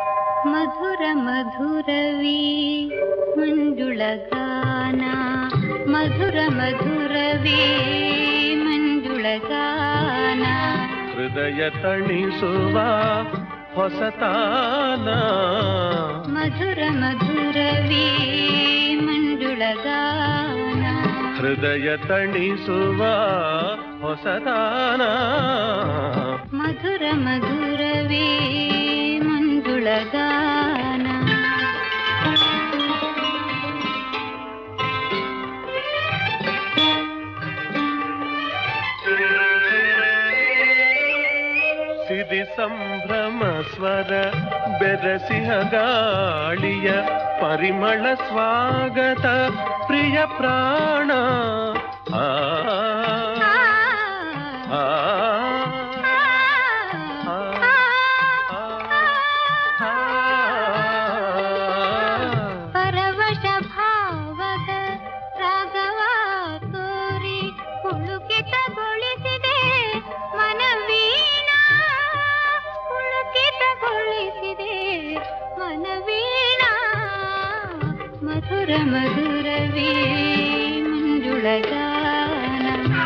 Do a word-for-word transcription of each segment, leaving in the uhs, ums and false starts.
ಮಧುರ ಮಧುರವೇ ಮಂಜುಳಗಾನ, ಮಧುರ ಮಧುರವೇ ಮಂಜುಳಗಾನ, ಹೃದಯ ತಣಿಸುವ ಹೊಸತಾನ, ಮಧುರ ಮಧುರವೇ ಮಂಜುಳಗಾನ, ಹೃದಯ ತಣಿಸುವ ಹೊಸತಾನ, ಮಧುರ ಮಧುರವೇ ಮಂಜುಳಗಾನ. ಸಿರಿ ಸಂಭ್ರಮ ಸ್ವರ ಬೆರಸಿಹ ಗಾಳಿಯ ಪರಿಮಳ ಸ್ವಾಗತ ಪ್ರಿಯ ಪ್ರಾಣ. ಆ ಆ ಪರವಶ ಭಾವದ ರಾಗವ ತೋರಿ ಪುಳುಕಿತಗೊಳಿಸಿದೆ ಮನವೀಣಾ, ಪುಳುಕಿತಗೊಳಿಸಿದೆ ಮನವೀಣಾ, ಮಧುರ ಮಧುರವೇ ಮಂಜುಳಗಾನ.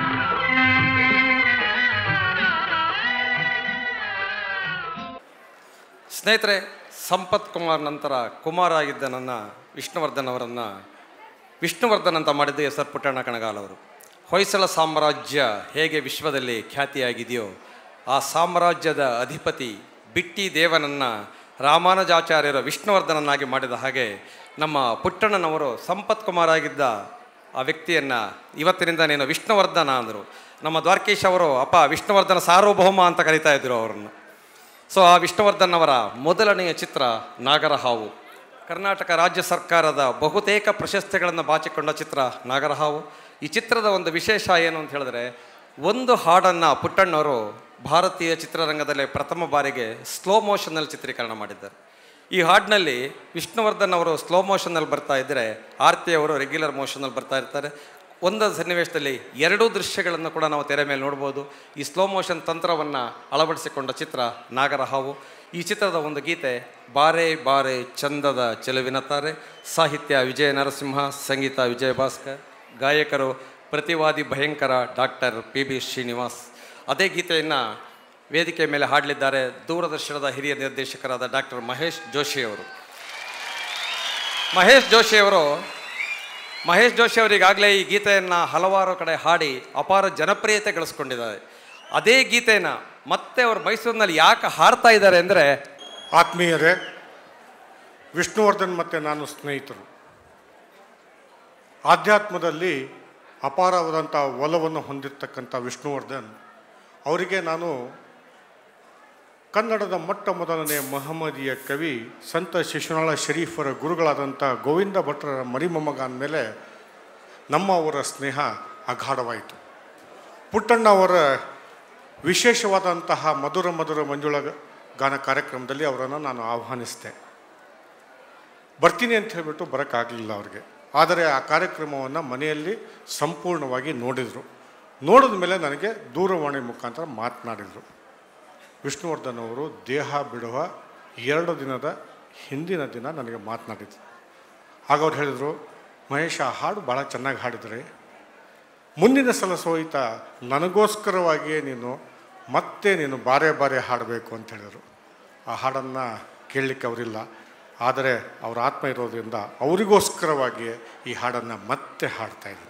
ಸ್ನೇಹಿತರೆ, ಸಂಪತ್ ಕುಮಾರ್ ನಂತರ ಕುಮಾರ್ ಆಗಿದ್ದ ನನ್ನ ವಿಷ್ಣುವರ್ಧನ್ ಅವರನ್ನು ವಿಷ್ಣುವರ್ಧನ್ ಅಂತ ಮಾಡಿದ್ದು ಎಸ್ ಆರ್ ಪುಟ್ಟಣ್ಣ ಕಣಗಾಲ್ ಅವರು. ಹೊಯ್ಸಳ ಸಾಮ್ರಾಜ್ಯ ಹೇಗೆ ವಿಶ್ವದಲ್ಲಿ ಖ್ಯಾತಿಯಾಗಿದೆಯೋ ಆ ಸಾಮ್ರಾಜ್ಯದ ಅಧಿಪತಿ ಬಿಟ್ಟಿ ದೇವನನ್ನು ರಾಮಾನುಜಾಚಾರ್ಯರ ವಿಷ್ಣುವರ್ಧನನ್ನಾಗಿ ಮಾಡಿದ ಹಾಗೆ ನಮ್ಮ ಪುಟ್ಟಣ್ಣನವರು ಸಂಪತ್ ಕುಮಾರ್ ಆಗಿದ್ದ ಆ ವ್ಯಕ್ತಿಯನ್ನು ಇವತ್ತಿನಿಂದ ನೀನು ವಿಷ್ಣುವರ್ಧನ ಅಂದರು. ನಮ್ಮ ದ್ವಾರಕೀಶ್ ಅವರು ಅಪ್ಪ ವಿಷ್ಣುವರ್ಧನ ಸಾರ್ವಭೌಮ ಅಂತ ಕರೀತಾ ಇದ್ದರು ಅವರನ್ನು. ಸೊ ಆ ವಿಷ್ಣುವರ್ಧನ್ ಅವರ ಮೊದಲನೆಯ ಚಿತ್ರ ನಾಗರಹಾವು. ಕರ್ನಾಟಕ ರಾಜ್ಯ ಸರ್ಕಾರದ ಬಹುತೇಕ ಪ್ರಶಸ್ತಿಗಳನ್ನು ಬಾಚಿಕೊಂಡ ಚಿತ್ರ ನಾಗರಹಾವು. ಈ ಚಿತ್ರದ ಒಂದು ವಿಶೇಷ ಏನು ಅಂತ ಹೇಳಿದ್ರೆ, ಒಂದು ಹಾಡನ್ನು ಪುಟ್ಟಣ್ಣವರು ಭಾರತೀಯ ಚಿತ್ರರಂಗದಲ್ಲೇ ಪ್ರಥಮ ಬಾರಿಗೆ ಸ್ಲೋ ಮೋಷನ್ನಲ್ಲಿ ಚಿತ್ರೀಕರಣ ಮಾಡಿದ್ದಾರೆ. ಈ ಹಾಡಿನಲ್ಲಿ ವಿಷ್ಣುವರ್ಧನ್ ಅವರು ಸ್ಲೋ ಮೋಷನ್ನಲ್ಲಿ ಬರ್ತಾ ಇದ್ದರೆ, ಆರ್ತಿ ಅವರು ರೆಗ್ಯುಲರ್ ಮೋಷನ್ನಲ್ಲಿ ಬರ್ತಾ ಇರ್ತಾರೆ. ಒಂದು ಸನ್ನಿವೇಶದಲ್ಲಿ ಎರಡೂ ದೃಶ್ಯಗಳನ್ನು ಕೂಡ ನಾವು ತೆರೆ ಮೇಲೆ ನೋಡ್ಬೋದು. ಈ ಸ್ಲೋ ಮೋಷನ್ ತಂತ್ರವನ್ನು ಅಳವಡಿಸಿಕೊಂಡ ಚಿತ್ರ ನಾಗರಹಾವು. ಈ ಚಿತ್ರದ ಒಂದು ಗೀತೆ ಬಾರೆ ಬಾರೆ ಚಂದದ ಚೆಲುವಿನ ತಾರೆ, ಸಾಹಿತ್ಯ ವಿಜಯ ನರಸಿಂಹ, ಸಂಗೀತ ವಿಜಯ ಭಾಸ್ಕರ್, ಗಾಯಕರು ಪ್ರತಿವಾದಿ ಭಯಂಕರ ಡಾಕ್ಟರ್ ಪಿ ಬಿ ಶ್ರೀನಿವಾಸ್. ಅದೇ ಗೀತೆಯನ್ನು ವೇದಿಕೆ ಮೇಲೆ ಹಾಡಲಿದ್ದಾರೆ ದೂರದರ್ಶನದ ಹಿರಿಯ ನಿರ್ದೇಶಕರಾದ ಡಾಕ್ಟರ್ ಮಹೇಶ್ ಜೋಶಿಯವರು. ಮಹೇಶ್ ಜೋಶಿಯವರು ಮಹೇಶ್ ಜೋಶಿ ಅವರಿಗಾಗಲೇ ಈ ಗೀತೆಯನ್ನು ಹಲವಾರು ಕಡೆ ಹಾಡಿ ಅಪಾರ ಜನಪ್ರಿಯತೆ ಗಳಿಸ್ಕೊಂಡಿದ್ದಾರೆ. ಅದೇ ಗೀತೆಯನ್ನು ಮತ್ತೆ ಅವರು ಮೈಸೂರಿನಲ್ಲಿ ಯಾಕೆ ಹಾಡ್ತಾ ಇದ್ದಾರೆ ಅಂದರೆ, ಆತ್ಮೀಯರೇ, ವಿಷ್ಣುವರ್ಧನ್ ಮತ್ತು ನಾನು ಸ್ನೇಹಿತರು. ಆಧ್ಯಾತ್ಮದಲ್ಲಿ ಅಪಾರವಾದಂಥ ಒಲವನ್ನು ಹೊಂದಿರತಕ್ಕಂಥ ವಿಷ್ಣುವರ್ಧನ್ ಅವರಿಗೆ ನಾನು ಕನ್ನಡದ ಮೊಟ್ಟ ಮೊದಲನೇ ಮಹಮ್ಮದೀಯ ಕವಿ ಸಂತ ಶಿಶುನಾಳ ಶರೀಫರ ಗುರುಗಳಾದಂಥ ಗೋವಿಂದ ಭಟ್ರರ ಮರಿಮೊಮ್ಮಗ ಅಂದಮೇಲೆ ನಮ್ಮ ಅವರ ಸ್ನೇಹ ಅಗಾಢವಾಯಿತು. ಪುಟ್ಟಣ್ಣ ಅವರ ವಿಶೇಷವಾದಂತಹ ಮಧುರ ಮಧುರ ಮಂಜುಳ ಗಾನ ಕಾರ್ಯಕ್ರಮದಲ್ಲಿ ಅವರನ್ನು ನಾನು ಆಹ್ವಾನಿಸಿದೆ. ಬರ್ತೀನಿ ಅಂತ ಹೇಳಿಬಿಟ್ಟು ಬರೋಕ್ಕಾಗಲಿಲ್ಲ ಅವ್ರಿಗೆ. ಆದರೆ ಆ ಕಾರ್ಯಕ್ರಮವನ್ನು ಮನೆಯಲ್ಲಿ ಸಂಪೂರ್ಣವಾಗಿ ನೋಡಿದರು. ನೋಡಿದ ಮೇಲೆ ನನಗೆ ದೂರವಾಣಿ ಮುಖಾಂತರ ಮಾತನಾಡಿದರು. ವಿಷ್ಣುವರ್ಧನ್ ಅವರು ದೇಹ ಬಿಡುವ ಎರಡು ದಿನದ ಹಿಂದಿನ ದಿನ ನನಗೆ ಮಾತನಾಡಿದರು. ಆಗ ಅವ್ರು ಹೇಳಿದರು, ಮಹೇಶ ಹಾಡು ಭಾಳ ಚೆನ್ನಾಗಿ ಹಾಡಿದರೆ, ಮುಂದಿನ ಸಲ ಸೋಯಿತ ನನಗೋಸ್ಕರವಾಗಿಯೇ ನೀನು ಮತ್ತೆ ನೀನು ಬಾರೆ ಬಾರೆ ಹಾಡಬೇಕು ಅಂತ ಹೇಳಿದರು. ಆ ಹಾಡನ್ನು ಕೇಳಲಿಕ್ಕೆ ಅವರಿಲ್ಲ, ಆದರೆ ಅವರ ಆತ್ಮ ಇರೋದ್ರಿಂದ ಅವರಿಗೋಸ್ಕರವಾಗಿಯೇ ಈ ಹಾಡನ್ನು ಮತ್ತೆ ಹಾಡ್ತಾಯಿದ್ದೀನಿ.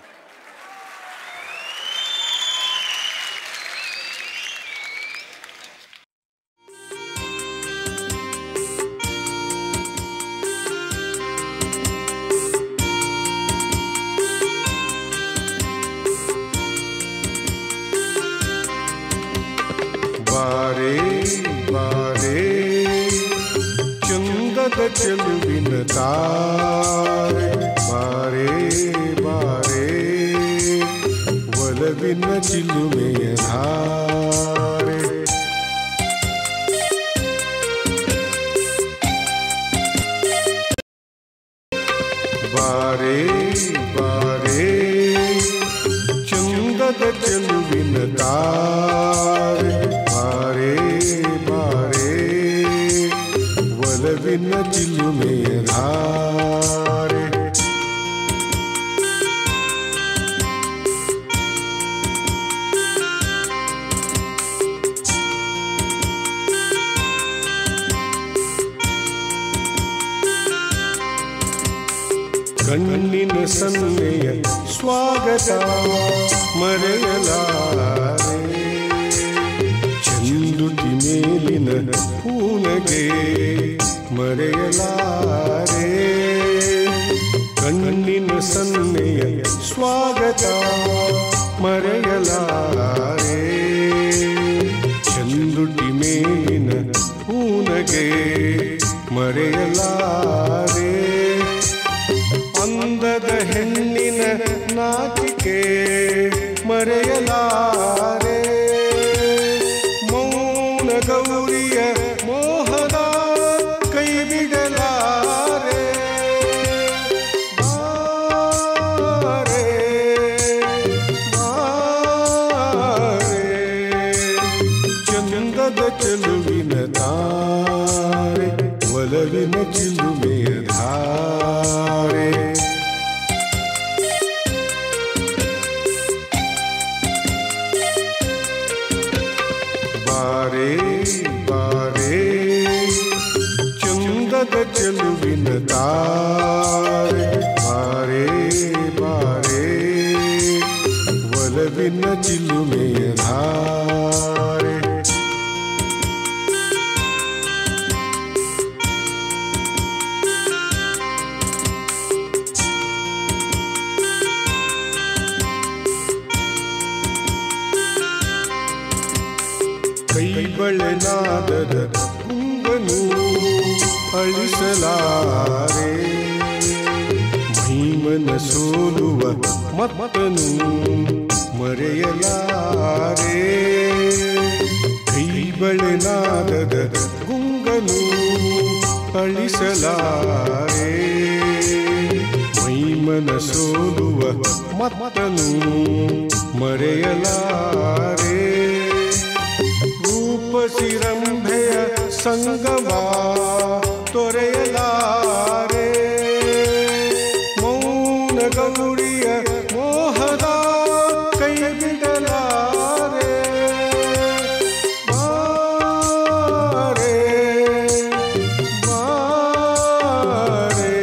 ಬಾರೆ ಬಾರೆ ಚಂದದ ಚೆಲುವಿನ ತಾರೆ, ಬಾರೆ ಬಾರೆ ಒಲವಿನ ಚಿಲುಮೆಯ ಧಾರೆ. ಬಾರೆ ಬಾರೆ ಚಂದದ ಚೆಲುವಿನ ತಾರೆ, ಬಾರೆ ಬಾರೆ ಒಲವಿನ ಚಿಲುಮೆಯ ಧಾರೆ ಕಣ್ಣಿನ ಸನ್ನೆಯ ಸ್ವಾಗತ ಮರೆಯಲಾರೆ ಚಂದುಟಿ ಮೇಲಿನ ಪೂನಗೆ ಮರೆಯಲಾರೆ ಕಣ್ಣಿನ ಸನ್ನೆಯ ಸ್ವಾಗತ ಮರೆಯಲಾರೆ ಚಂದುಟಿ ಮೇಲಿನ ಪೂನಗೆ ಮರೆಯಲಾರೆ ಅಂದದ ಹೆಣ್ಣಿನ ನಾಚಿಕೆ ಮರೆಯಲಾರೆ ಮೌನ ಗೌರಿಯ ಮೋಹದ ಕೈ ಬಿಡಲಾರೆ ಬಾರೆ ಬಾರೆ ಚಂದದ ಚೆಲುವಿನ ತಾರೆ ಒಲವಿನ ಚಿಲುಮೆಯ ಧಾರೆ ಬಾರೆ ಬಾರೆ ಚಂದದ ಚೆಲುವಿನ ತಾರೆ ಬಾರೆ ಬಾರೆ ಒಲವಿನ ಚಿಲುಮೆಯ ಧಾರೆ ಕೈಬಳೆನಾದದ ಕುಂಗನು ಅಳಿಸಲಾರೆ ಮೈಮನ ಸೋಲುವ ಮತ್ತನು ಮರೆಯಲಾರೆ ಕೈಬಳೆನಾದದ ಕುಂಗನು ಅಳಿಸಲಾರೆ ಮೈಮನ ಸೋಲುವ ಮತ್ತನು ಮರೆಯಲಾರೆ ರೂಪಸಿರಂಭೆಯ ಸಂಗಮ ತೊರೆಯಲಾರೆ ಮೌನ ಗೌರಿಯ ಮೋಹದ ಕೈ ಬಿಡಲಾರೆ ಬಾರೆ ಬಾರೆ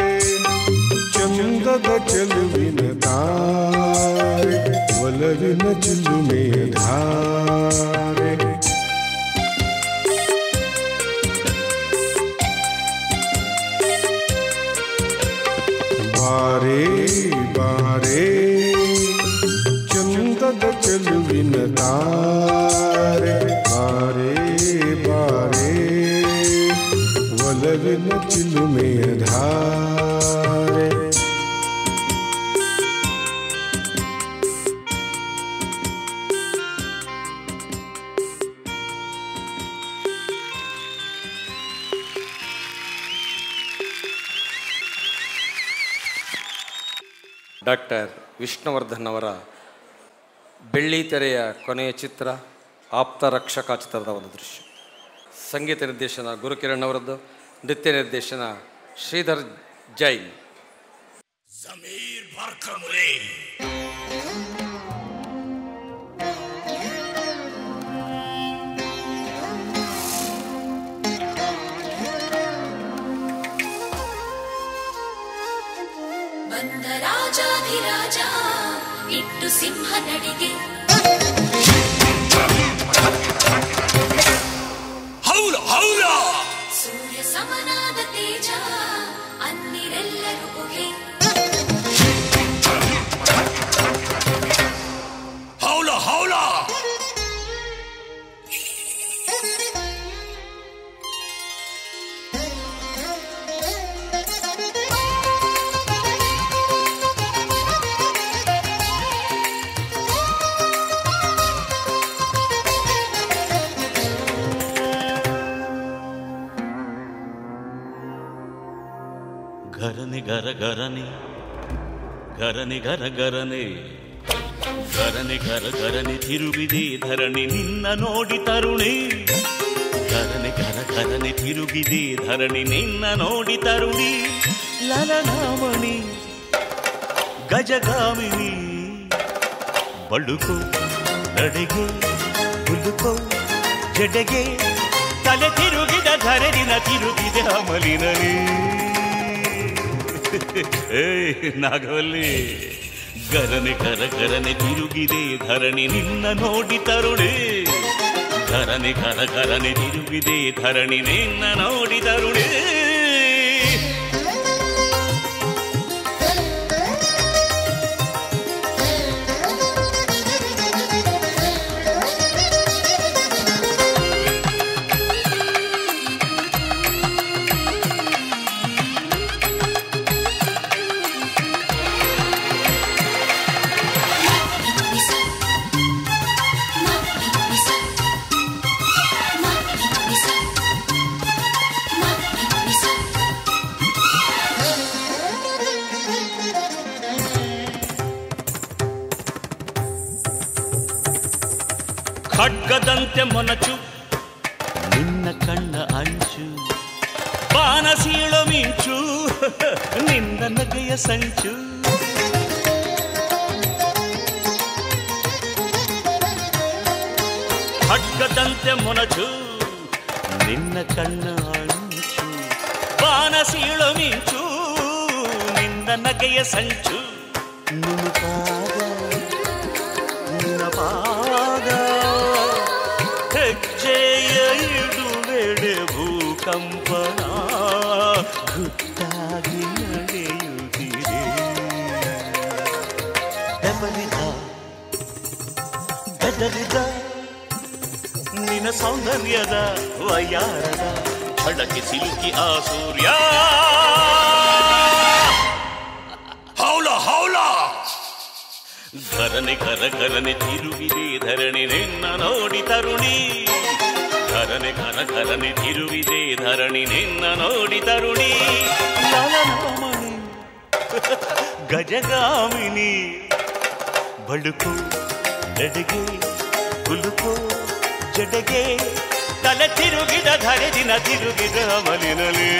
ಚಂದದ ಚೆಲುವಿನ ತಾರೆ ಒಲವಿನ ಚಿಲುಮೆಯ ಧಾರೆ ಬಾರೆ ಬಾರೆ ಚಂದದ ಚೆಲುವಿನ ತಾರೆ ಬಾರೆ ಬಾರೆ ಒಲವಿನ ಚಿಲುಮೆಯ ಧಾರೆ ಡಾಕ್ಟರ್ ವಿಷ್ಣುವರ್ಧನ್ ಅವರ ಬೆಳ್ಳಿ ತೆರೆಯ ಕೊನೆಯ ಚಿತ್ರ ಆಪ್ತ ರಕ್ಷಕ ಚಿತ್ರದ ಒಂದು ದೃಶ್ಯ. ಸಂಗೀತ ನಿರ್ದೇಶನ ಗುರುಕಿರಣ್ ಅವರದ್ದು, ನೃತ್ಯ ನಿರ್ದೇಶನ ಶ್ರೀಧರ್ ಜೈನ್. ಬಂದ ರಾಜಾಧಿರಾಜ ಇಟ್ಟು ಸಿಂಹ ನಡಿಗೆ ಹೌಲ ಹೌಲ ಸೂರ್ಯ ಸಮನಾದ ತೇಜ ಅನ್ನಿರೆಲ್ಲರೂ ಹೊಗೆ ಹೌಲ ಹೌಲ ಗರನೆ ಗರ ಗರನೆ ಗರನೆ ಗರ ಗರನೆ ಗರನೆ ಗರ ಗರನೆ ತಿರುವಿದೆ ಧರಣಿ ನಿನ್ನ ನೋಡಿ ತರುಣಿ ಘರನೆ ಘರ ಘರನೆ ತಿರುಗಿದೆ ಧರಣಿ ನಿನ್ನ ನೋಡಿ ತರುಣಿ ಲಲನಾಮಣಿ ಗಜಗಾಮಿನಿ ಬಳುಕೋ ನಡೆಗೆ ಬುಲುಕೋ ಜಡೆಗೆ ತಲೆ ತಿರುಗಿದ ಧರಣಿನ ತಿರುಗಿದೆ ಅಮಲಿನಲಿ ಏ ನಾಗವಲ್ಲಿ ಗರನೆ ಕರ ಗರನೆ ತಿರುಗಿದೆ ಧರಣಿ ನಿನ್ನ ನೋಡಿ ತರುಣಿ ಘರನೆ ಕರ ಗರನೆ ತಿರುಗಿದೆ ಧರಣಿ ನಿನ್ನ ನೋಡಿ ತರುಣಿ ಖಡ್ಗದಂತೆ ಮೊನಚು ನಿನ್ನ ಕಣ್ಣ ಅಂಚು ಬಾನಸೀಳು ಮಿಂಚು ನಿನ್ನ ನಗೆಯ ಸಂಚು ಖಡ್ಗದಂತೆ ಮೊನಚು ನಿನ್ನ ಕಣ್ಣ ಅಂಚು ಬಾನಸೀಳು ಮಿಂಚು ನಿನ್ನ ನಗೆಯ ಸಂಚು ನುಣುಪಾದ ನಿನ್ನ ಪಾದ ಹೆಜ್ಜೆಯ ಇಡುವೆಡೆ ಭೂಕಂಪನ ಗುಟ್ಟಾಗಿ ನಡೆಯುತ್ತಿದೆ ಬೆವರಿದ ಬೆದರಿದ ನಿನ್ನ ಸೌಂದರ್ಯದ ವಯಾರದ ಛಡಕ್ಕೆ ಸಿಲುಕಿ ಆ ಸೂರ್ಯ ಹೌಲ ಹೌಲ ಘರನೆ ಕರ ಘರನೆ ತಿರುಗಿದೆ ಧರಣಿ ನಿನ್ನ ನೋಡಿ ತರುಣಿ ಘರನೆ ಕರ ಘರನೆ ತಿರುಗಿದೆ ಧರಣಿ ನಿನ್ನ ನೋಡಿ ತರುಣಿ ಲಲನಾಮಣಿ ಗಜಗಾಮಿನಿ ಬಳುಕು ನಡಿಗೆ ಕುಲುಕು ಜಡೆಗೆ ತಲೆ ತಿರುಗಿದ ಧರೆ ದಿನ ತಿರುಗಿದ ಮಲಿನಲಿ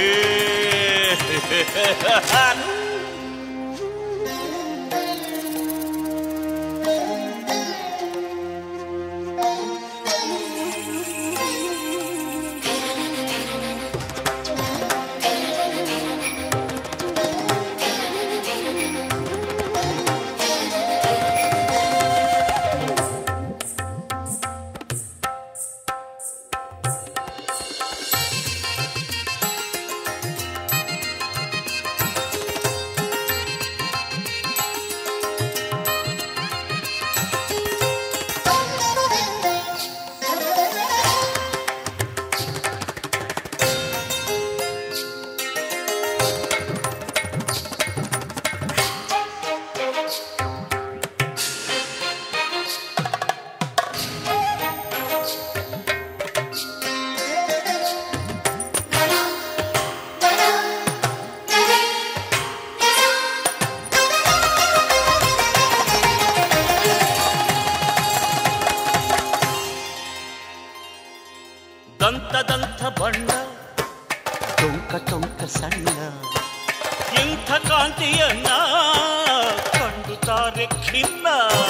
ದಂತದಂಥ ಬಣ್ಣ ಟೊಂಕ ಟೊಂಕ ಸಣ್ಣ ಇಂಥ ಕಾಂತಿಯನ್ನ ಕಂಡು ತಾರೆ ಖಿನ್ನ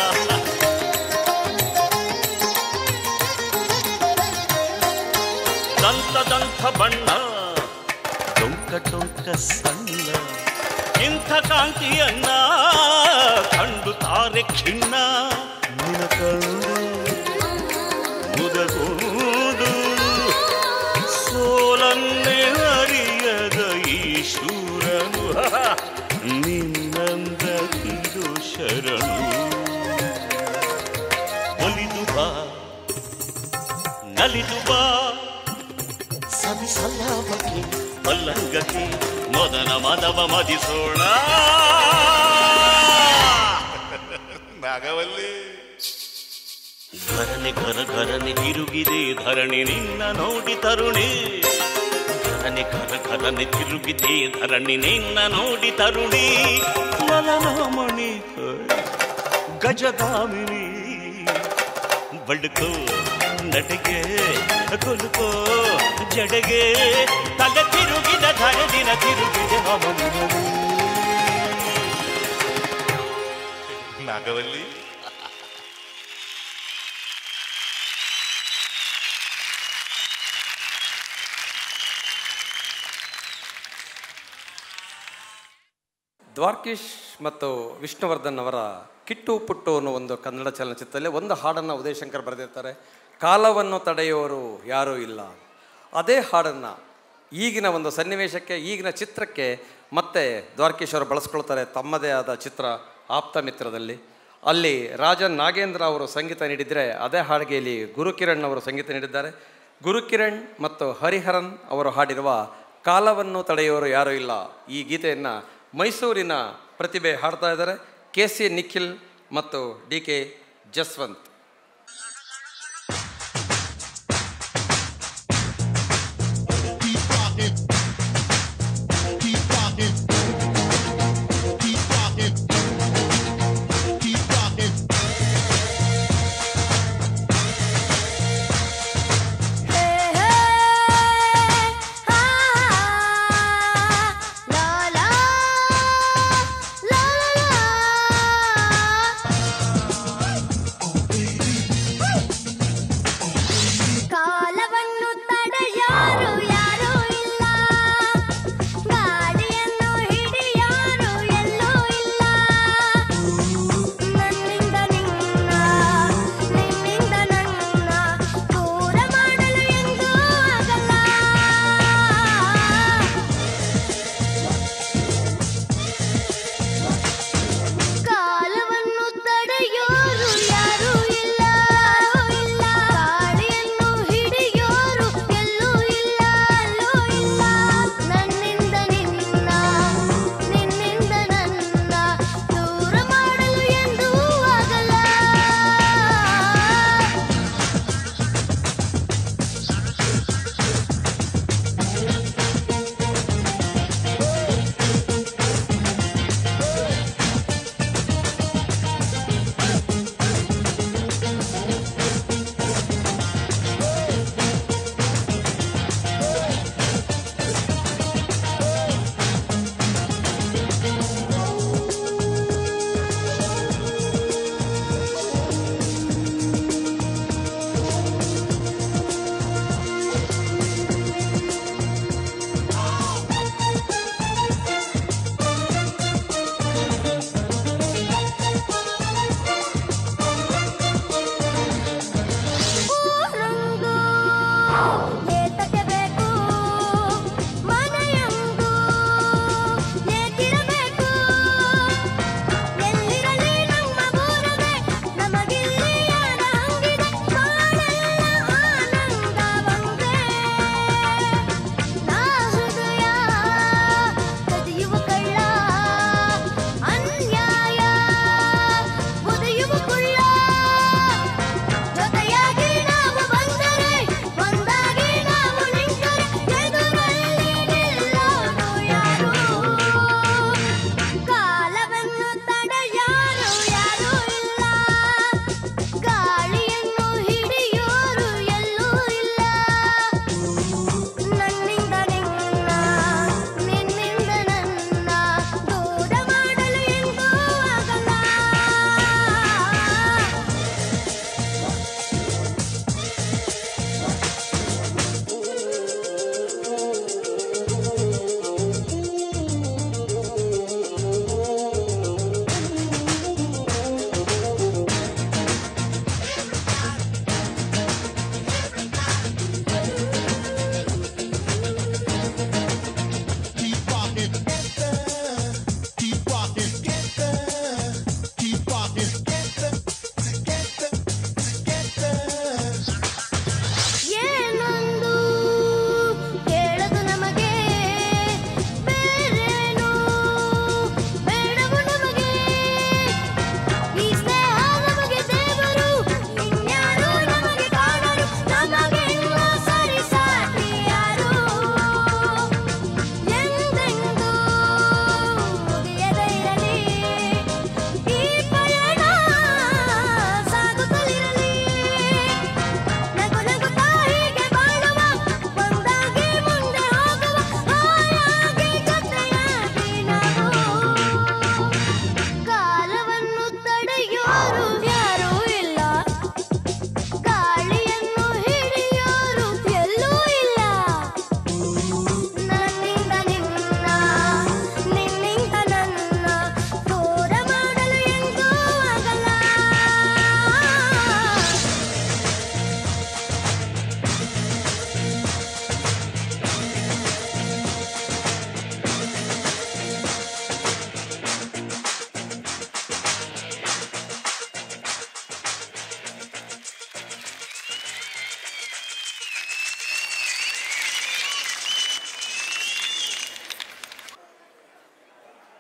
ದಂತದಂಥ ಬಣ್ಣ ಟೊಂಕ ಟೊಂಕ ಸಣ್ಣ ಇಂಥ ಕಾಂತಿಯನ್ನ ಕಂಡು ತಾರೆ ಖಿನ್ನ ನಿನ ಕಂಡು ಮುದಗೋಡು ಸೋಲನ್ನೇ ಅರಿಯದ ಈ ಶೂರನು ನಿನ್ನಂದ ಕಿದು ಶರಣು ಒಲಿದು ಬಾ ನಲಿದು ಬಾ ಸವಿ ಸಲ್ಲಾಪಕ್ಕೆ ಪಲ್ಲಂಗಕ್ಕೆ ಮೊದಲ ಮದವ ಮದಿಸೋಣ ನಾಗವಲ್ಲಿ ಘರನೆ ಘರ ಘರನೆ ತಿರುಗಿದೆ ಧರಣಿ ನಿನ್ನ ನೋಡಿ ತರುಣಿ ಘರನೆ ಘರ ಘರನೆ ತಿರುಗಿದೆ ಧರಣಿ ನಿನ್ನ ನೋಡಿ ತರುಣಿ ಲಲನಾಮಣಿ ಗಜಗಾಮಿನಿ ಬಳುಕೋ ನಟಿಗೆ ಕೊಲುಕೋ ಜಡೆಗೆ ತಲೆ ತಿರುಗಿದ ಧರೆದಿನ ತಿರುಗಿದೆ ಹವನಿನದು ನಾಗವಲ್ಲಿ. ದ್ವಾರಕೀಶ್ ಮತ್ತು ವಿಷ್ಣುವರ್ಧನ್ ಅವರ ಕಿಟ್ಟು ಪುಟ್ಟು ಅನ್ನೋ ಒಂದು ಕನ್ನಡ ಚಲನಚಿತ್ರದಲ್ಲಿ ಒಂದು ಹಾಡನ್ನು ಉದಯಶಂಕರ್ ಬರೆದಿರ್ತಾರೆ, ಕಾಲವನ್ನು ತಡೆಯುವವರು ಯಾರೂ ಇಲ್ಲ. ಅದೇ ಹಾಡನ್ನು ಈಗಿನ ಒಂದು ಸನ್ನಿವೇಶಕ್ಕೆ, ಈಗಿನ ಚಿತ್ರಕ್ಕೆ ಮತ್ತೆ ದ್ವಾರಕೀಶ್ ಅವರು ಬಳಸ್ಕೊಳ್ತಾರೆ ತಮ್ಮದೇ ಆದ ಚಿತ್ರ ಆಪ್ತ ಮಿತ್ರದಲ್ಲಿ. ಅಲ್ಲಿ ರಾಜನ್ ನಾಗೇಂದ್ರ ಅವರು ಸಂಗೀತ ನೀಡಿದರೆ, ಅದೇ ಹಾಡಿಗೆ ಇಲ್ಲಿ ಗುರುಕಿರಣ್ ಅವರು ಸಂಗೀತ ನೀಡಿದ್ದಾರೆ. ಗುರುಕಿರಣ್ ಮತ್ತು ಹರಿಹರನ್ ಅವರು ಹಾಡಿರುವ ಕಾಲವನ್ನು ತಡೆಯುವವರು ಯಾರೂ ಇಲ್ಲ ಈ ಗೀತೆಯನ್ನು ಮೈಸೂರಿನ ಪ್ರತಿಭೆ ಹಾಡ್ತಾ ಇದ್ದಾರೆ, ಕೆ ಸಿ ನಿಖಿಲ್ ಮತ್ತು D K Jaswanth. La la la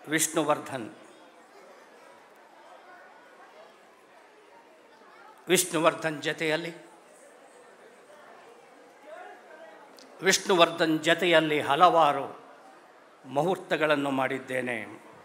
Vishnuvardhan. Vishnuvardhan ಜೊತೆಯಲ್ಲಿ ವಿಷ್ಣುವರ್ಧನ್ ಜೊತೆಯಲ್ಲಿ ಹಲವಾರು ಮುಹೂರ್ತಗಳನ್ನು ಮಾಡಿದ್ದೇನೆ.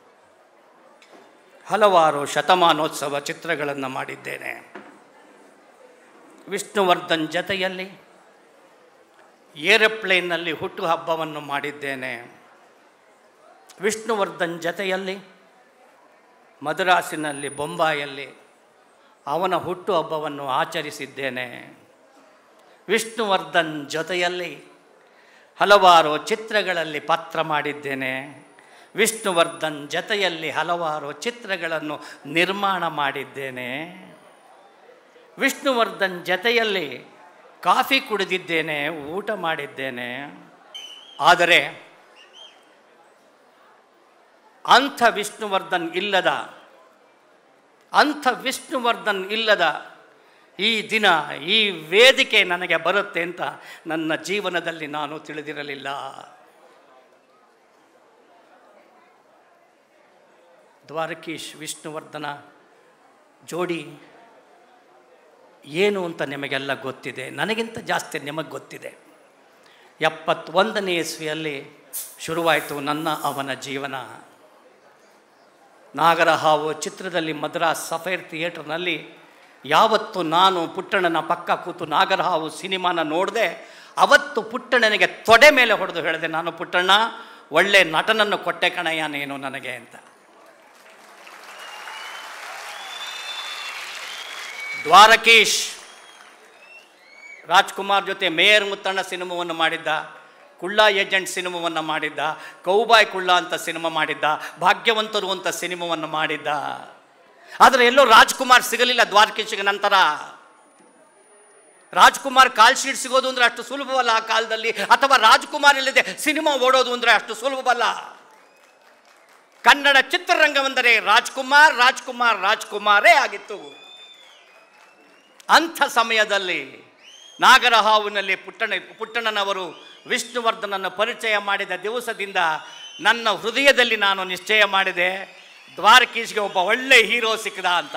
ಹಲವಾರು ಶತಮಾನೋತ್ಸವ ಚಿತ್ರಗಳನ್ನು ಮಾಡಿದ್ದೇನೆ. ವಿಷ್ಣುವರ್ಧನ್ ಜೊತೆಯಲ್ಲಿ ಏರೋಪ್ಲೇನ್ನಲ್ಲಿ ಹುಟ್ಟುಹಬ್ಬವನ್ನು ಮಾಡಿದ್ದೇನೆ. ವಿಷ್ಣುವರ್ಧನ್ ಜೊತೆಯಲ್ಲಿ ಮದ್ರಾಸಿನಲ್ಲಿ ಬೊಂಬಾಯಲ್ಲಿ ಅವನ ಹುಟ್ಟುಹಬ್ಬವನ್ನು ಆಚರಿಸಿದ್ದೇನೆ. ವಿಷ್ಣುವರ್ಧನ್ ಜೊತೆಯಲ್ಲಿ ಹಲವಾರು ಚಿತ್ರಗಳಲ್ಲಿ ಪಾತ್ರ ಮಾಡಿದ್ದೇನೆ. ವಿಷ್ಣುವರ್ಧನ್ ಜೊತೆಯಲ್ಲಿ ಹಲವಾರು ಚಿತ್ರಗಳನ್ನು ನಿರ್ಮಾಣ ಮಾಡಿದ್ದೇನೆ. ವಿಷ್ಣುವರ್ಧನ್ ಜೊತೆಯಲ್ಲಿ ಕಾಫಿ ಕುಡಿದಿದ್ದೇನೆ, ಊಟ ಮಾಡಿದ್ದೇನೆ. ಆದರೆ ಅಂಥ ವಿಷ್ಣುವರ್ಧನ್ ಇಲ್ಲದ ಅಂಥ ವಿಷ್ಣುವರ್ಧನ್ ಇಲ್ಲದ ಈ ದಿನ, ಈ ವೇದಿಕೆ ನನಗೆ ಬರುತ್ತೆ ಅಂತ ನನ್ನ ಜೀವನದಲ್ಲಿ ನಾನು ತಿಳಿದಿರಲಿಲ್ಲ. ದ್ವಾರಕೀಶ್ ವಿಷ್ಣುವರ್ಧನ ಜೋಡಿ ಏನು ಅಂತ ನಿಮಗೆಲ್ಲ ಗೊತ್ತಿದೆ, ನನಗಿಂತ ಜಾಸ್ತಿ ನಿಮಗೆ ಗೊತ್ತಿದೆ. ಎಪ್ಪತ್ತೊಂದನೇ ಇಸ್ವಿಯಲ್ಲಿ ಶುರುವಾಯಿತು ನನ್ನ ಅವನ ಜೀವನ. ನಾಗರಹಾವು ಚಿತ್ರದಲ್ಲಿ ಮದ್ರಾಸ್ ಸಫೈರ್ ಥಿಯೇಟರ್ನಲ್ಲಿ ಯಾವತ್ತು ನಾನು ಪುಟ್ಟಣ್ಣನ ಪಕ್ಕ ಕೂತು ನಾಗರಹಾವು ಸಿನಿಮಾನ ನೋಡಿದೆ, ಅವತ್ತು ಪುಟ್ಟಣ್ಣನಿಗೆ ತೊಡೆ ಮೇಲೆ ಹೊಡೆದು ಹೇಳಿದೆ, ನಾನು ಪುಟ್ಟಣ್ಣ ಒಳ್ಳೆ ನಟನನ್ನು ಕೊಟ್ಟೆ ಕಣಯ್ಯ ನೀನು ನನಗೆ ಅಂತ. ದ್ವಾರಕೀಶ್ ರಾಜ್ಕುಮಾರ್ ಜೊತೆ ಮೇಯರ್ ಮುತ್ತಣ್ಣ ಸಿನಿಮಾವನ್ನು ಮಾಡಿದ್ದ, ಕುಳ್ಳ ಏಜೆಂಟ್ ಸಿನಿಮಾವನ್ನು ಮಾಡಿದ್ದ, ಕೌಬಾಯ್ ಕುಳ್ಳ ಅಂತ ಸಿನಿಮಾ ಮಾಡಿದ್ದ, ಭಾಗ್ಯವಂತರು ಅಂತ ಸಿನಿಮಾವನ್ನು ಮಾಡಿದ್ದ. ಆದರೆ ಎಲ್ಲೋ ರಾಜ್ಕುಮಾರ್ ಸಿಗಲಿಲ್ಲ ದ್ವಾರಕೀಶ್ಗೆ ನಂತರ. ರಾಜ್ಕುಮಾರ್ ಕಾಲ್ ಶೀಟ್ ಸಿಗೋದು ಅಂದರೆ ಅಷ್ಟು ಸುಲಭವಲ್ಲ ಆ ಕಾಲದಲ್ಲಿ, ಅಥವಾ ರಾಜ್ಕುಮಾರ್ ಇಲ್ಲದೆ ಸಿನಿಮಾ ಓಡೋದು ಅಂದರೆ ಅಷ್ಟು ಸುಲಭವಲ್ಲ. ಕನ್ನಡ ಚಿತ್ರರಂಗವೆಂದರೆ ರಾಜ್ಕುಮಾರ್ ರಾಜ್ಕುಮಾರ್ ರಾಜ್ಕುಮಾರೇ ಆಗಿತ್ತು. ಅಂಥ ಸಮಯದಲ್ಲಿ ನಾಗರಹಾವಿನಲ್ಲಿ ಪುಟ್ಟಣ್ಣ ಪುಟ್ಟಣ್ಣನವರು ವಿಷ್ಣುವರ್ಧನನ್ನು ಪರಿಚಯ ಮಾಡಿದ ದಿವಸದಿಂದ ನನ್ನ ಹೃದಯದಲ್ಲಿ ನಾನು ನಿಶ್ಚಯ ಮಾಡಿದೆ, ದ್ವಾರಕೀಶ್ಗೆ ಒಬ್ಬ ಒಳ್ಳೆ ಹೀರೋ ಸಿಕ್ಕದ ಅಂತ.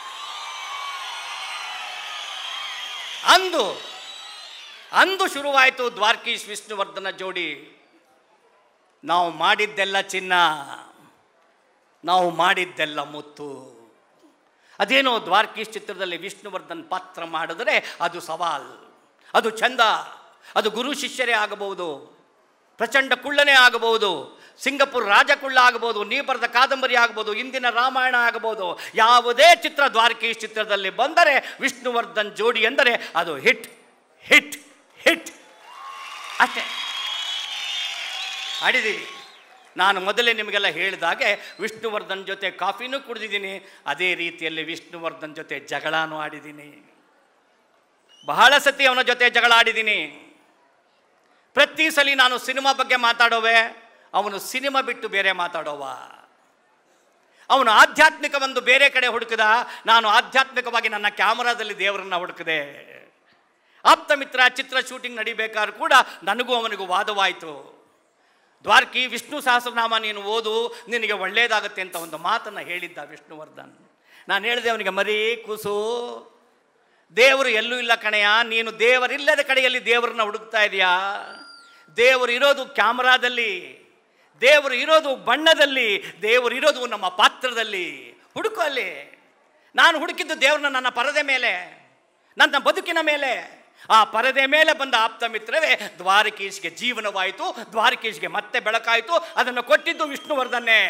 ಅಂದು ಅಂದು ಶುರುವಾಯಿತು ದ್ವಾರಕೀಶ್ ವಿಷ್ಣುವರ್ಧನ ಜೋಡಿ. ನಾವು ಮಾಡಿದ್ದೆಲ್ಲ ಚಿನ್ನ, ನಾವು ಮಾಡಿದ್ದೆಲ್ಲ ಮುತ್ತು. ಅದೇನೋ ದ್ವಾರಕೀಶ್ ಚಿತ್ರದಲ್ಲಿ ವಿಷ್ಣುವರ್ಧನ್ ಪಾತ್ರ ಮಾಡಿದ್ರೆ ಅದು ಸವಾಲ್, ಅದು ಚಂದ, ಅದು ಗುರು ಶಿಷ್ಯರೇ ಆಗಬಹುದು, ಪ್ರಚಂಡ ಕುಳ್ಳನೇ ಆಗಬಹುದು, ಸಿಂಗಪುರ್ ರಾಜ ಕುಳ್ಳ ಆಗಬಹುದು, ನೀ ಬರೆದ ಕಾದಂಬರಿ ಆಗಬಹುದು, ಇಂದಿನ ರಾಮಾಯಣ ಆಗಬಹುದು. ಯಾವುದೇ ಚಿತ್ರ ದ್ವಾರಕೀಶ್ ಚಿತ್ರದಲ್ಲಿ ಬಂದರೆ ವಿಷ್ಣುವರ್ಧನ್ ಜೋಡಿ ಎಂದರೆ ಅದು ಹಿಟ್ ಹಿಟ್ ಹಿಟ್ ಅಷ್ಟೇ. ಆಡಿದ್ದೀವಿ. ನಾನು ಮೊದಲೇ ನಿಮಗೆಲ್ಲ ಹೇಳಿದಾಗೆ ವಿಷ್ಣುವರ್ಧನ್ ಜೊತೆ ಕಾಫಿನೂ ಕುಡಿದಿದ್ದೀನಿ, ಅದೇ ರೀತಿಯಲ್ಲಿ ವಿಷ್ಣುವರ್ಧನ್ ಜೊತೆ ಜಗಳನೂ ಆಡಿದ್ದೀನಿ. ಬಹಳ ಸತಿ ಅವನ ಜೊತೆ ಜಗಳ ಆಡಿದ್ದೀನಿ. ಪ್ರತಿ ಸಲ ನಾನು ಸಿನಿಮಾ ಬಗ್ಗೆ ಮಾತಾಡೋವೆ, ಅವನು ಸಿನಿಮಾ ಬಿಟ್ಟು ಬೇರೆ ಮಾತಾಡೋವ. ಅವನು ಆಧ್ಯಾತ್ಮಿಕ ಒಂದು ಬೇರೆ ಕಡೆ ಹುಡುಕಿದ, ನಾನು ಆಧ್ಯಾತ್ಮಿಕವಾಗಿ ನನ್ನ ಕ್ಯಾಮರಾದಲ್ಲಿ ದೇವರನ್ನ ಹುಡುಕಿದೆ. ಆಪ್ತ ಮಿತ್ರ ಚಿತ್ರ ಶೂಟಿಂಗ್ ನಡಿಬೇಕಾದ್ರೂ ಕೂಡ ನನಗೂ ಅವನಿಗೂ ವಾದವಾಯಿತು. ದ್ವಾರಕಿ, ವಿಷ್ಣು ಸಹಸ್ರನಾಮ ನೀನು ಓದು, ನಿನಗೆ ಒಳ್ಳೆಯದಾಗುತ್ತೆ ಅಂತ ಒಂದು ಮಾತನ್ನು ಹೇಳಿದ್ದ ವಿಷ್ಣುವರ್ಧನ್. ನಾನು ಹೇಳಿದೆ ಅವನಿಗೆ, ಮರಿ ಕೂಸು, ದೇವರು ಎಲ್ಲೂ ಇಲ್ಲ ಕಣೆಯ, ನೀನು ದೇವರಿಲ್ಲದ ಕಡೆಯಲ್ಲಿ ದೇವರನ್ನ ಹುಡುಕ್ತಾ ಇದೆಯಾ? ದೇವರು ಇರೋದು ಕ್ಯಾಮ್ರಾದಲ್ಲಿ, ದೇವರು ಇರೋದು ಬಣ್ಣದಲ್ಲಿ, ದೇವರು ಇರೋದು ನಮ್ಮ ಪಾತ್ರದಲ್ಲಿ. ಹುಡುಕು ಅಲ್ಲಿ. ನಾನು ಹುಡುಕಿದ್ದು ದೇವ್ರನ್ನ ನನ್ನ ಪರದೆ ಮೇಲೆ, ನನ್ನ ಬದುಕಿನ ಮೇಲೆ. ಆ ಪರದೆ ಮೇಲೆ ಬಂದ ಆಪ್ತ ಮಿತ್ರವೇ ದ್ವಾರಕೀಶ್ಗೆ ಜೀವನವಾಯಿತು, ದ್ವಾರಕೀಶ್ಗೆ ಮತ್ತೆ ಬೆಳಕಾಯಿತು. ಅದನ್ನು ಕೊಟ್ಟಿದ್ದು ವಿಷ್ಣುವರ್ಧನ್ನೇ.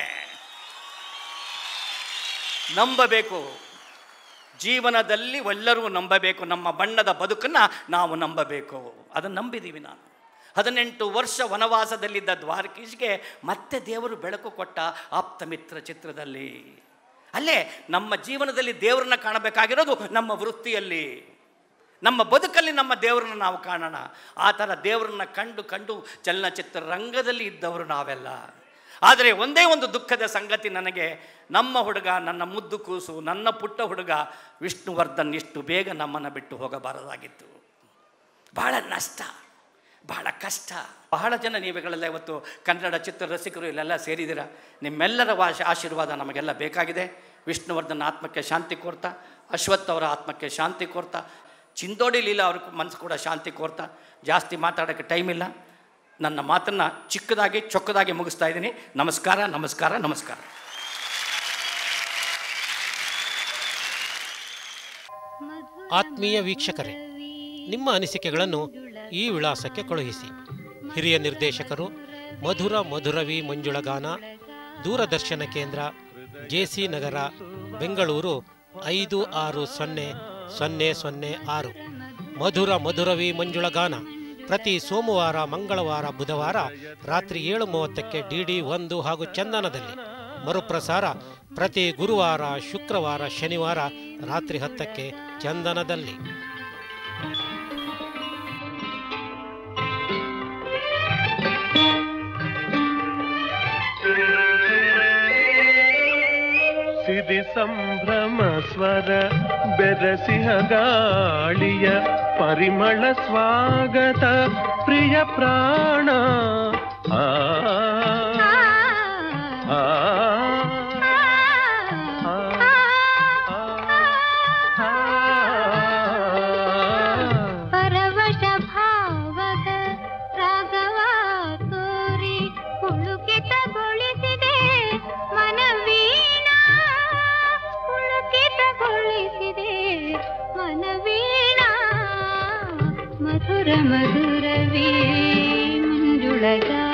ನಂಬಬೇಕು, ಜೀವನದಲ್ಲಿ ಎಲ್ಲರೂ ನಂಬಬೇಕು. ನಮ್ಮ ಬಣ್ಣದ ಬದುಕನ್ನು ನಾವು ನಂಬಬೇಕು. ಅದನ್ನು ನಂಬಿದ್ದೀವಿ. ನಾನು ಹದಿನೆಂಟು ವರ್ಷ ವನವಾಸದಲ್ಲಿದ್ದ ದ್ವಾರಕೀಶ್ಗೆ ಮತ್ತೆ ದೇವರು ಬೆಳಕು ಕೊಟ್ಟ ಆಪ್ತ ಮಿತ್ರ ಚಿತ್ರದಲ್ಲಿ. ಅಲ್ಲೇ ನಮ್ಮ ಜೀವನದಲ್ಲಿ ದೇವರನ್ನ ಕಾಣಬೇಕಾಗಿರೋದು ನಮ್ಮ ವೃತ್ತಿಯಲ್ಲಿ, ನಮ್ಮ ಬದುಕಲ್ಲಿ ನಮ್ಮ ದೇವರನ್ನ ನಾವು ಕಾಣೋಣ. ಆ ಥರ ದೇವರನ್ನ ಕಂಡು ಕಂಡು ಚಲನಚಿತ್ರ ರಂಗದಲ್ಲಿ ಇದ್ದವರು ನಾವೆಲ್ಲ. ಆದರೆ ಒಂದೇ ಒಂದು ದುಃಖದ ಸಂಗತಿ ನನಗೆ, ನಮ್ಮ ಹುಡುಗ, ನನ್ನ ಮುದ್ದು ಕೂಸು, ನನ್ನ ಪುಟ್ಟ ಹುಡುಗ ವಿಷ್ಣುವರ್ಧನ್ ಇಷ್ಟು ಬೇಗ ನಮ್ಮನ್ನು ಬಿಟ್ಟು ಹೋಗಬಾರದಾಗಿತ್ತು. ಬಹಳ ನಷ್ಟ. ಬಹಳ ಕಷ್ಟ. ಬಹಳ ಜನ ನೀವುಗಳೆಲ್ಲ ಇವತ್ತು ಕನ್ನಡ ಚಿತ್ರ ರಸಿಕರು ಇಲ್ಲೆಲ್ಲ ಸೇರಿದ್ದೀರ. ನಿಮ್ಮೆಲ್ಲರ ವಾಶ ಆಶೀರ್ವಾದ ನಮಗೆಲ್ಲ ಬೇಕಾಗಿದೆ. ವಿಷ್ಣುವರ್ಧನ್ ಆತ್ಮಕ್ಕೆ ಶಾಂತಿ ಕೋರ್ತಾ, ಅಶ್ವಥ್ ಅವರ ಆತ್ಮಕ್ಕೆ ಶಾಂತಿ ಕೋರ್ತಾ, ಚಿಂದೋಡಿ ಲೀಲಾ ಅವ್ರ ಮನಸ್ಸು ಕೂಡ ಶಾಂತಿ ಕೋರ್ತಾ, ಜಾಸ್ತಿ ಮಾತಾಡೋಕ್ಕೆ ಟೈಮ್ ಇಲ್ಲ. ನನ್ನ ಮಾತನ್ನು ಚಿಕ್ಕದಾಗಿ ಚೊಕ್ಕದಾಗಿ ಮುಗಿಸ್ತಾ ಇದ್ದೀನಿ. ನಮಸ್ಕಾರ, ನಮಸ್ಕಾರ, ನಮಸ್ಕಾರ. ಆತ್ಮೀಯ ವೀಕ್ಷಕರೇ, ನಿಮ್ಮ ಅನಿಸಿಕೆಗಳನ್ನು ಈ ವಿಳಾಸಕ್ಕೆ ಕಳುಹಿಸಿ. ಹಿರಿಯ ನಿರ್ದೇಶಕರು, ಮಧುರ ಮಧುರವಿ ಮಂಜುಳಗಾನ, ದೂರದರ್ಶನ ಕೇಂದ್ರ, ಜೆಸಿ ನಗರ, ಬೆಂಗಳೂರು ಐದು ಆರು ಸೊನ್ನೆ ಸೊನ್ನೆ ಸೊನ್ನೆ ಆರು. ಮಧುರ ಮಧುರವಿ ಮಂಜುಳಗಾನ ಪ್ರತಿ ಸೋಮವಾರ, ಮಂಗಳವಾರ, ಬುಧವಾರ ರಾತ್ರಿ ಏಳು ಮೂವತ್ತಕ್ಕೆ ಡಿ ಡಿ ಒಂದು ಹಾಗೂ ಚಂದನದಲ್ಲಿ. ಮರುಪ್ರಸಾರ ಪ್ರತಿ ಗುರುವಾರ, ಶುಕ್ರವಾರ, ಶನಿವಾರ ರಾತ್ರಿ ಹತ್ತಕ್ಕೆ ಚಂದನದಲ್ಲಿ. ಸಿರಿ ಸಂಭ್ರಮ ಸ್ವರ ಬೆರಸಿಹ ಗಾಳಿಯ ಪರಿಮಳ ಸ್ವಾಗತ ಪ್ರಿಯ ಪ್ರಾಣ. ಆ ಆ ಪರವಶ ಭಾವದ ರಾಗವ ತೋರಿ ಪುಳುಕಿತಗೊಳಿಸಿದೆ ಮನವೀಣಾ, ಪುಳುಕಿತಗೊಳಿಸಿದೆ ಮನವೀಣಾ. ಮಧುರ ಮಧುರವೇ ಮಂಜುಳಗಾನ.